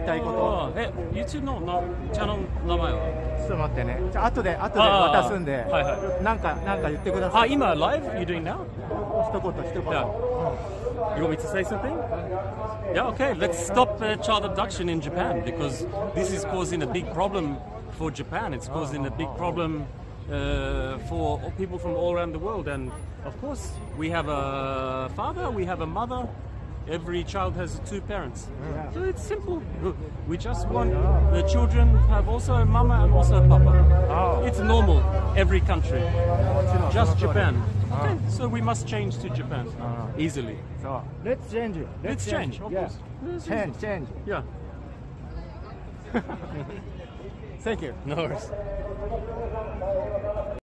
いたいこと。 YouTube のチャンネルの名前は？ ちょっと待ってね。じゃあ後で渡すんで。 はいはい。 なんか言ってください。 今 live? You doing now? 一言。 Yeah. You want me to say something? Yeah, okay. Let's stop child abduction in Japan because this is causing a big problem for Japan. It's causing a big problem for people from all around the world. And of course, we have a father, we have a mother. Every child has two parents. So it's simple. We just want the children to have also a mama and also a papa. It's normal, every country. Just Japan. Okay, so we must change to Japan easily. So let's change. Let's change, of course. Change. Yeah. Thank you. No worries.